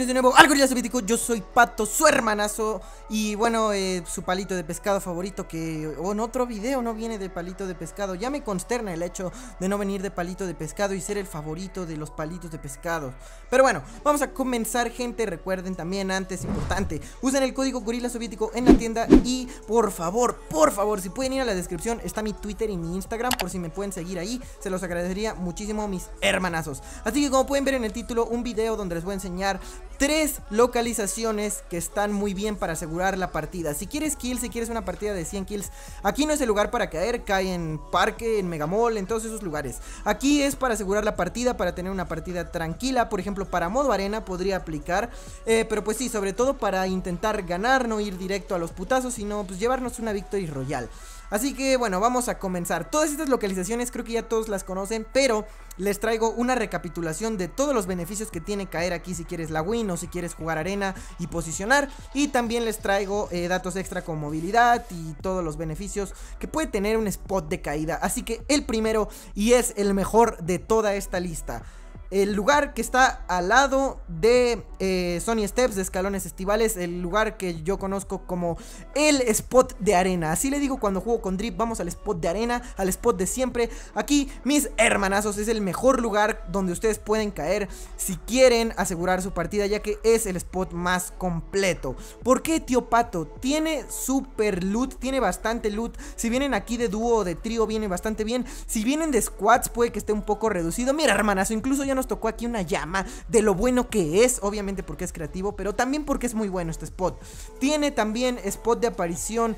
Bienvenidos de nuevo al Gorila Soviético. Yo soy Pato, su hermanazo. Y bueno, su palito de pescado favorito, que en otro video no viene de palito de pescado. Ya me consterna el hecho de no venir de palito de pescado y ser el favorito de los palitos de pescado. Pero bueno, vamos a comenzar, gente. Recuerden también, antes, importante, usen el código Gorila Soviético en la tienda. Y por favor, si pueden ir a la descripción, está mi Twitter y mi Instagram, por si me pueden seguir ahí. Se los agradecería muchísimo, mis hermanazos. Así que como pueden ver en el título, un video donde les voy a enseñar 3 localizaciones que están muy bien para asegurar la partida. Si quieres kills, si quieres una partida de 100 kills, aquí no es el lugar para caer. Cae en Parque, en Megamall, en todos esos lugares. Aquí es para asegurar la partida, para tener una partida tranquila. Por ejemplo, para modo arena podría aplicar, pero pues sí, sobre todo para intentar ganar, no ir directo a los putazos, sino pues llevarnos una Victory Royale. Así que bueno, vamos a comenzar. Todas estas localizaciones creo que ya todos las conocen, pero les traigo una recapitulación de todos los beneficios que tiene caer aquí si quieres la win o si quieres jugar arena y posicionar. Y también les traigo datos extra con movilidad y todos los beneficios que puede tener un spot de caída. Así que el primero, y es el mejor de toda esta lista, el lugar que está al lado de Sony Steps, de Escalones Estivales, el lugar que yo conozco como el spot de arena. Así le digo cuando juego con Drip, vamos al spot de arena, al spot de siempre. Aquí, mis hermanazos, es el mejor lugar donde ustedes pueden caer si quieren asegurar su partida, ya que es el spot más completo. ¿Por qué, tío Pato? Tiene super loot, tiene bastante loot. Si vienen aquí de dúo o de trío, viene bastante bien. Si vienen de squads, puede que esté un poco reducido. Mira, hermanazo, incluso ya nos tocó aquí una llama de lo bueno que es, obviamente porque es creativo, pero también porque es muy bueno este spot. Tiene también spot de aparición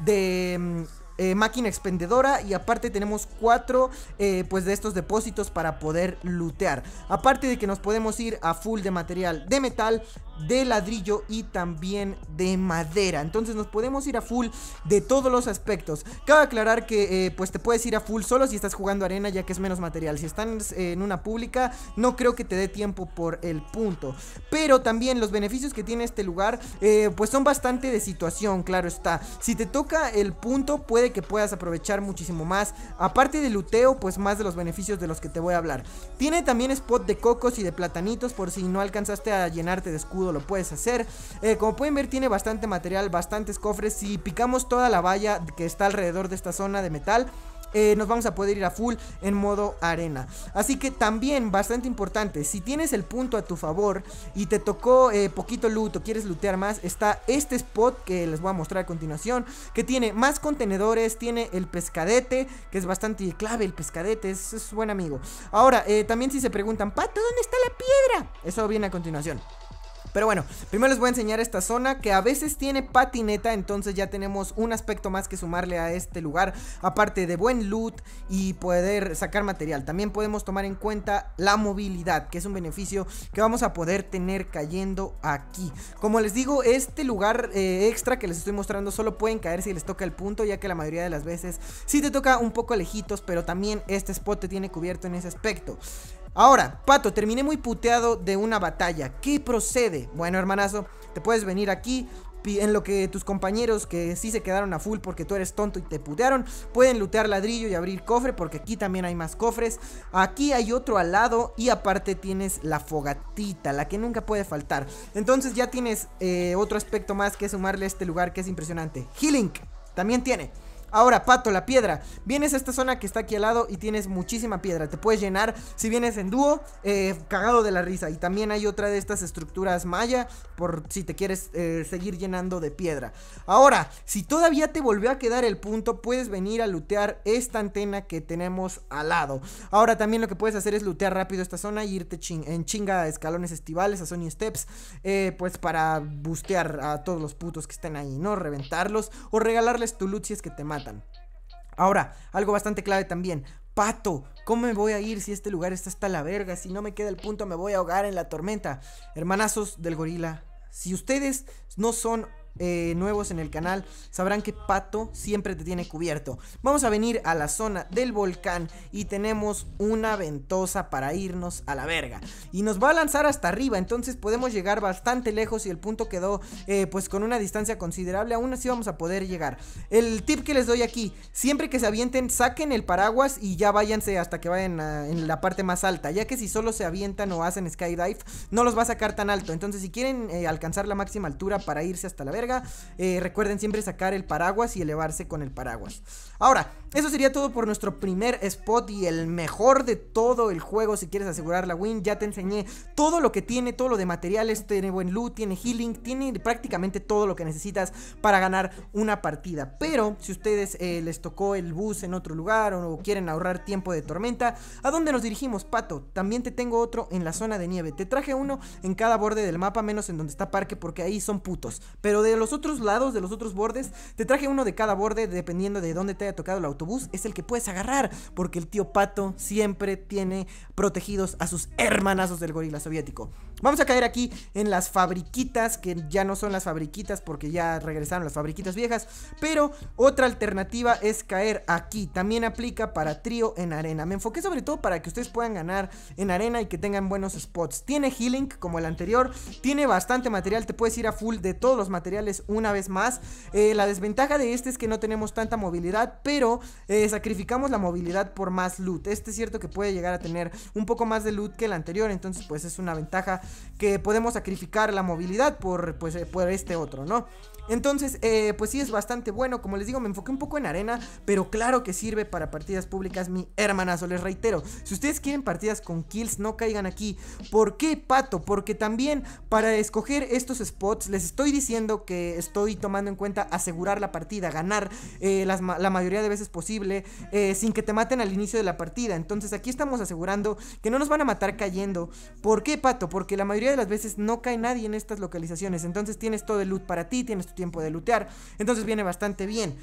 de máquina expendedora, y aparte tenemos 4 pues de estos depósitos para poder lootear. Aparte de que nos podemos ir a full de material de metal, de ladrillo y también de madera. Entonces nos podemos ir a full de todos los aspectos. Cabe aclarar que pues te puedes ir a full solo si estás jugando arena, ya que es menos material. Si estás en una pública, no creo que te dé tiempo por el punto. Pero también los beneficios que tiene este lugar pues son bastante de situación, claro está. Si te toca el punto, puede que puedas aprovechar muchísimo más. Aparte de luteo, pues más de los beneficios de los que te voy a hablar. Tiene también spot de cocos y de platanitos, por si no alcanzaste a llenarte de escudo, lo puedes hacer. Como pueden ver, tiene bastante material, bastantes cofres. Si picamos toda la valla que está alrededor de esta zona de metal, nos vamos a poder ir a full en modo arena. Así que también bastante importante, si tienes el punto a tu favor y te tocó poquito loot o quieres lootear más, está este spot que les voy a mostrar a continuación, que tiene más contenedores. Tiene el pescadete, que es bastante clave. El pescadete es buen amigo. Ahora, también si se preguntan, Pato, ¿dónde está la piedra? Eso viene a continuación. Pero bueno, primero les voy a enseñar esta zona que a veces tiene patineta, entonces ya tenemos un aspecto más que sumarle a este lugar, aparte de buen loot y poder sacar material. También podemos tomar en cuenta la movilidad, que es un beneficio que vamos a poder tener cayendo aquí. Como les digo, este lugar extra que les estoy mostrando solo pueden caer si les toca el punto, ya que la mayoría de las veces sí te toca un poco lejitos, pero también este spot te tiene cubierto en ese aspecto. Ahora, Pato, terminé muy puteado de una batalla. ¿Qué procede? Bueno, hermanazo, te puedes venir aquí en lo que tus compañeros que sí se quedaron a full porque tú eres tonto y te putearon, pueden lootear ladrillo y abrir cofre, porque aquí también hay más cofres. Aquí hay otro al lado y aparte tienes la fogatita, la que nunca puede faltar. Entonces ya tienes otro aspecto más que sumarle a este lugar que es impresionante. Healing también tiene. Ahora, Pato, la piedra. Vienes a esta zona que está aquí al lado y tienes muchísima piedra. Te puedes llenar si vienes en dúo, cagado de la risa. Y también hay otra de estas estructuras maya, por si te quieres seguir llenando de piedra. Ahora, si todavía te volvió a quedar el punto, puedes venir a lootear esta antena que tenemos al lado. Ahora también lo que puedes hacer es lootear rápido esta zona y irte en chinga a Escalones Estivales, a Sony Steps, pues para bustear a todos los putos que estén ahí, ¿no? Reventarlos o regalarles tu loot si es que te matan. Ahora, algo bastante clave también. Pato, ¿cómo me voy a ir si este lugar está hasta la verga? Si no me queda el punto, me voy a ahogar en la tormenta. Hermanazos del gorila, si ustedes no son nuevos en el canal sabrán que Pato siempre te tiene cubierto. Vamos a venir a la zona del volcán y tenemos una ventosa para irnos a la verga. Y nos va a lanzar hasta arriba, entonces podemos llegar bastante lejos y el punto quedó pues con una distancia considerable. Aún así vamos a poder llegar. El tip que les doy aquí, siempre que se avienten, saquen el paraguas y ya váyanse hasta que vayan en la parte más alta, ya que si solo se avientan o hacen skydive, no los va a sacar tan alto. Entonces si quieren alcanzar la máxima altura para irse hasta la verga, recuerden siempre sacar el paraguas y elevarse con el paraguas. Ahora, eso sería todo por nuestro primer spot y el mejor de todo el juego. Si quieres asegurar la win, ya te enseñé todo lo que tiene, todo lo de materiales. Tiene buen loot, tiene healing, tiene prácticamente todo lo que necesitas para ganar una partida. Pero si ustedes les tocó el bus en otro lugar o quieren ahorrar tiempo de tormenta, ¿a dónde nos dirigimos, Pato? También te tengo otro en la zona de nieve. Te traje uno en cada borde del mapa, menos en donde está parque, porque ahí son putos. Pero de los otros lados, de los otros bordes, te traje uno de cada borde, dependiendo de dónde te haya tocado el autobús, es el que puedes agarrar, porque el tío Pato siempre tiene protegidos a sus hermanazos del gorila soviético. Vamos a caer aquí en las fabriquitas, que ya no son las fabriquitas porque ya regresaron las fabriquitas viejas, pero otra alternativa es caer aquí. También aplica para trío en arena. Me enfoqué sobre todo para que ustedes puedan ganar en arena y que tengan buenos spots. Tiene healing como el anterior, tiene bastante material, te puedes ir a full de todos los materiales una vez más. La desventaja de este es que no tenemos tanta movilidad, pero sacrificamos la movilidad por más loot. Este es cierto que puede llegar a tener un poco más de loot que el anterior, entonces pues es una ventaja que podemos sacrificar la movilidad por este otro, ¿no? Entonces, pues sí es bastante bueno. Como les digo, me enfoqué un poco en arena, pero claro que sirve para partidas públicas, mi hermanazo. Les reitero, si ustedes quieren partidas con kills, no caigan aquí. ¿Por qué, Pato? Porque también para escoger estos spots, les estoy diciendo que estoy tomando en cuenta asegurar la partida, ganar la mayoría de veces posible, sin que te maten al inicio de la partida. Entonces aquí estamos asegurando que no nos van a matar cayendo. ¿Por qué, Pato? Porque la mayoría de las veces no cae nadie en estas localizaciones. Entonces tienes todo el loot para ti, tienes tu tiempo de lootear, entonces viene bastante bien.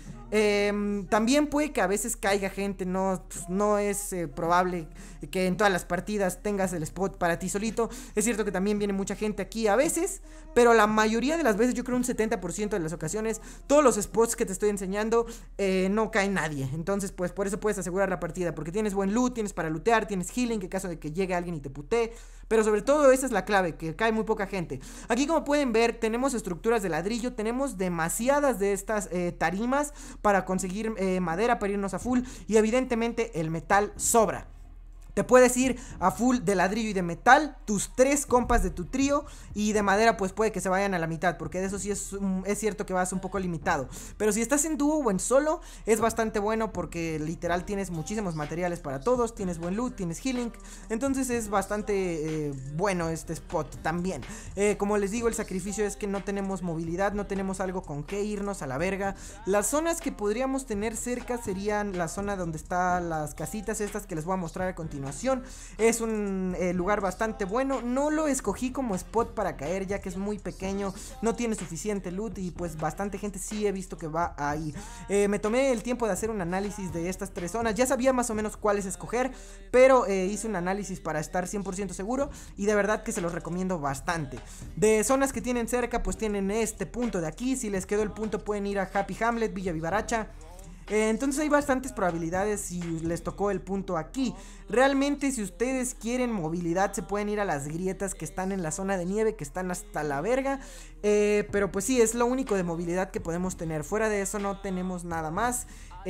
También puede que a veces caiga gente, no es probable que en todas las partidas tengas el spot para ti solito. Es cierto que también viene mucha gente aquí a veces, pero la mayoría de las veces, yo creo un 70% de las ocasiones, todos los spots que te estoy enseñando no cae nadie. Entonces pues por eso puedes asegurar la partida, porque tienes buen loot, tienes para lootear, tienes healing en caso de que llegue alguien y te putee. Pero sobre todo esa es la clave, que cae muy poca gente. Aquí, como pueden ver, tenemos estructuras de ladrillo, tenemos demasiadas de estas tarimas para conseguir madera para irnos a full, y evidentemente el metal sobra. Te puedes ir a full de ladrillo y de metal, tus 3 compas de tu trío, y de madera pues puede que se vayan a la mitad, porque de eso sí es cierto que vas un poco limitado. Pero si estás en dúo o en solo, es bastante bueno, porque literal tienes muchísimos materiales para todos, tienes buen loot, tienes healing. Entonces es bastante bueno este spot también. Como les digo, el sacrificio es que no tenemos movilidad, no tenemos algo con qué irnos a la verga. Las zonas que podríamos tener cerca serían la zona donde están las casitas estas que les voy a mostrar a continuación. Es un lugar bastante bueno. No lo escogí como spot para caer, ya que es muy pequeño, no tiene suficiente loot y pues bastante gente sí he visto que va ahí. Me tomé el tiempo de hacer un análisis de estas 3 zonas. Ya sabía más o menos cuáles escoger, pero hice un análisis para estar 100% seguro, y de verdad que se los recomiendo bastante. De zonas que tienen cerca, pues tienen este punto de aquí. Si les quedó el punto, pueden ir a Happy Hamlet, Villa Vivaracha. Entonces hay bastantes probabilidades si les tocó el punto aquí. Realmente, si ustedes quieren movilidad, se pueden ir a las grietas que están en la zona de nieve, que están hasta la verga. Pero pues sí, es lo único de movilidad que podemos tener. Fuera de eso no tenemos nada más.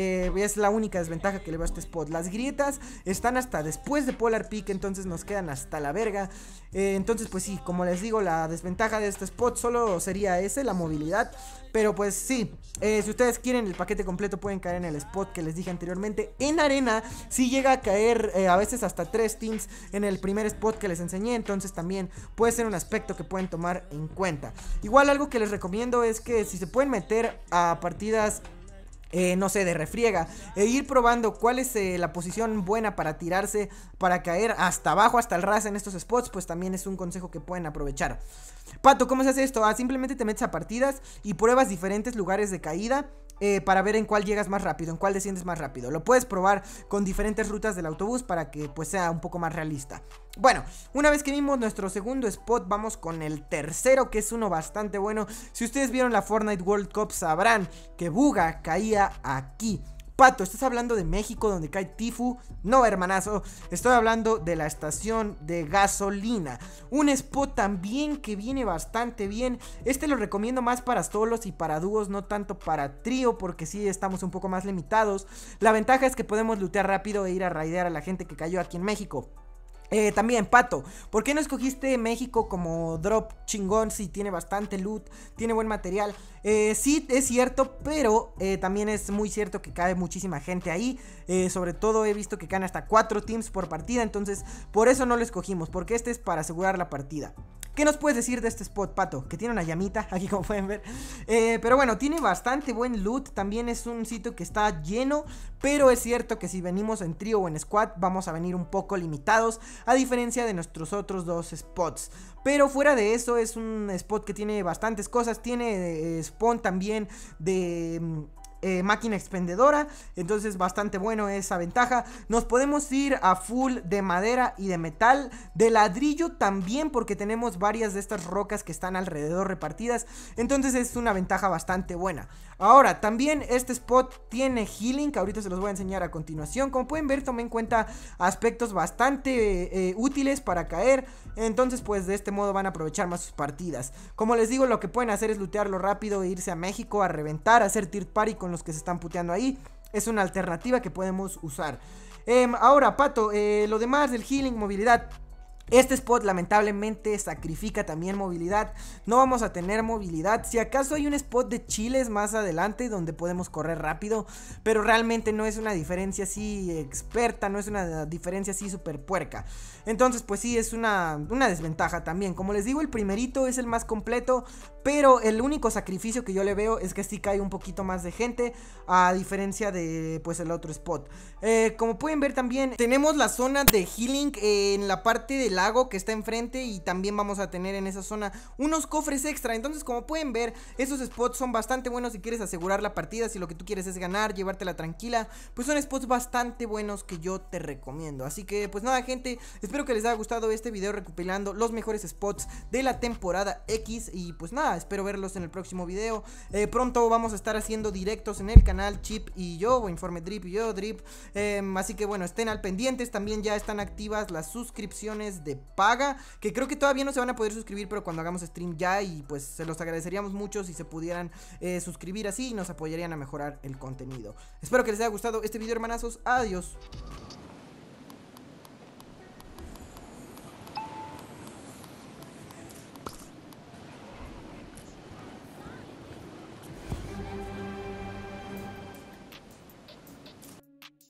Es la única desventaja que le veo a este spot. Las grietas están hasta después de Polar Peak, entonces nos quedan hasta la verga. Entonces pues sí, como les digo, la desventaja de este spot solo sería la movilidad. Pero pues sí, si ustedes quieren el paquete completo, pueden caer en el spot que les dije anteriormente. En arena sí llega a caer a veces hasta 3 teams en el primer spot que les enseñé. Entonces también puede ser un aspecto que pueden tomar en cuenta. Igual algo que les recomiendo es que si se pueden meter a partidas no sé, de refriega, ir probando cuál es la posición buena para tirarse, para caer hasta abajo, hasta el ras en estos spots, pues también es un consejo que pueden aprovechar. Pato, ¿cómo se hace esto? Simplemente te metes a partidas y pruebas diferentes lugares de caída. para ver en cuál llegas más rápido, en cuál desciendes más rápido. Lo puedes probar con diferentes rutas del autobús para que pues sea un poco más realista. Bueno, una vez que vimos nuestro segundo spot, vamos con el tercero, que es uno bastante bueno. Si ustedes vieron la Fortnite World Cup sabrán que Buga caía aquí. Pato, ¿estás hablando de México donde cae Tifu? No, hermanazo, estoy hablando de la estación de gasolina. Un spot también que viene bastante bien. Este lo recomiendo más para solos y para dúos, no tanto para trío, porque sí estamos un poco más limitados. La ventaja es que podemos lootear rápido e ir a raidear a la gente que cayó aquí en México. También, Pato, ¿por qué no escogiste México como drop chingón si tiene bastante loot, tiene buen material? Sí, es cierto, pero también es muy cierto que cae muchísima gente ahí. Sobre todo he visto que caen hasta 4 teams por partida, entonces por eso no lo escogimos, porque este es para asegurar la partida. ¿Qué nos puedes decir de este spot, Pato? Que tiene una llamita, aquí como pueden ver. Pero bueno, tiene bastante buen loot. También es un sitio que está lleno. Pero es cierto que si venimos en trío o en squad, vamos a venir un poco limitados, a diferencia de nuestros otros dos spots. Pero fuera de eso, es un spot que tiene bastantes cosas. Tiene spawn también de... máquina expendedora, entonces bastante bueno esa ventaja. Nos podemos ir a full de madera y de metal, de ladrillo también, porque tenemos varias de estas rocas que están alrededor repartidas, entonces es una ventaja bastante buena. Ahora, también este spot tiene healing, que ahorita se los voy a enseñar a continuación. Como pueden ver, tomé en cuenta aspectos bastante útiles para caer, entonces pues de este modo van a aprovechar más sus partidas. Como les digo, lo que pueden hacer es lootearlo rápido e irse a México a reventar, a hacer tier party con los que se están puteando ahí. Es una alternativa que podemos usar. Ahora, Pato, lo demás del healing, movilidad. Este spot lamentablemente sacrifica también movilidad. No vamos a tener movilidad. Si acaso hay un spot de chiles más adelante donde podemos correr rápido, pero realmente no es una diferencia así experta, no es una diferencia así súper puerca. Entonces pues sí, es una desventaja también. Como les digo, el primerito es el más completo, pero el único sacrificio que yo le veo es que sí cae un poquito más de gente, a diferencia de pues el otro spot. Como pueden ver también tenemos la zona de healing en la parte del lago que está enfrente, y también vamos a tener en esa zona unos cofres extra. Entonces como pueden ver, esos spots son bastante buenos si quieres asegurar la partida, si lo que tú quieres es ganar, llevártela tranquila. Pues son spots bastante buenos que yo te recomiendo. Así que pues nada, gente, espero que les haya gustado este video recopilando los mejores spots de la temporada X. Y pues nada, espero verlos en el próximo video. Pronto vamos a estar haciendo directos en el canal, Chip y yo, o Informe Drip y yo, Drip. Así que bueno, estén al pendientes. También ya están activas las suscripciones de paga, que creo que todavía no se van a poder suscribir, pero cuando hagamos stream ya, y pues se los agradeceríamos mucho si se pudieran suscribir así y nos apoyarían a mejorar el contenido. Espero que les haya gustado este video, hermanazos. Adiós.